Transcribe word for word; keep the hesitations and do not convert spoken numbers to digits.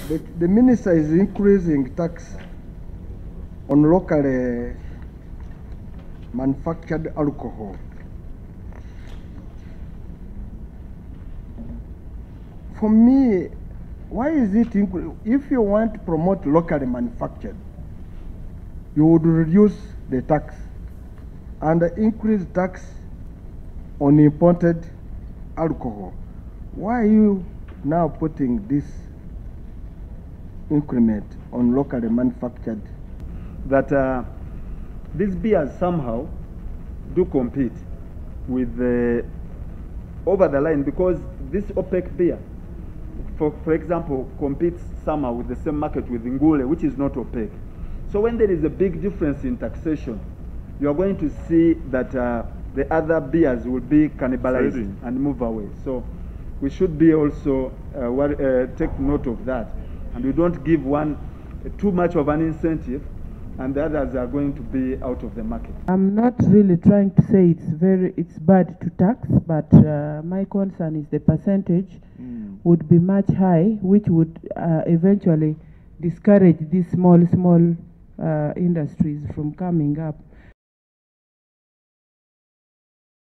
the, the minister is increasing tax on locally manufactured alcohol. For me, why is it incre- if you want to promote locally manufactured, you would reduce the tax and increase tax on imported alcohol. Why are you now putting this increment on locally manufactured? That uh, these beers somehow do compete with the over the line, because this OPEC beer, for, for example, competes somehow with the same market with Ngule, which is not OPEC. So when there is a big difference in taxation, you are going to see that uh, the other beers will be cannibalized Sorry. and move away. So we should be also uh, what, uh, take note of that, and we don't give one uh, too much of an incentive, and the others are going to be out of the market. I'm not really trying to say it's very it's bad to tax, but uh, my concern is the percentage mm. would be much high, which would uh, eventually discourage these small small uh, industries from coming up.